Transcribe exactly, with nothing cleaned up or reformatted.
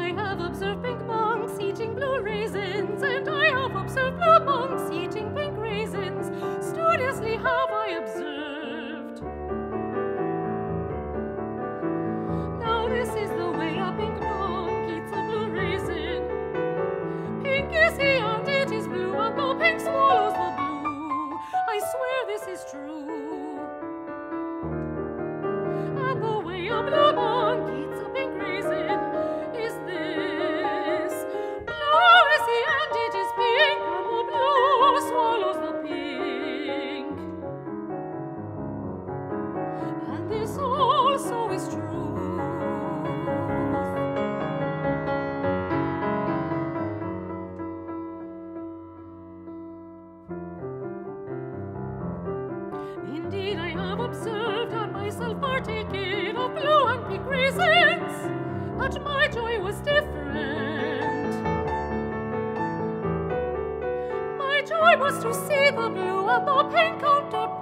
I have observed pink monks eating blue raisins, and I have observed blue monks eating pink raisins. Studiously have I observed. Now this is the way a pink monk eats a blue raisin. Pink is he and it is blue, and the pink swallows the blue. I swear this is true. And the way a blue monk eats a pink raisin is this. Blue is he and it is pink, and the blue swallows the pink. And this also is true. Indeed, I have observed and myself partaken of blue and pink raisins, but my joy was different. My joy was to see the blue and the pink counterpart.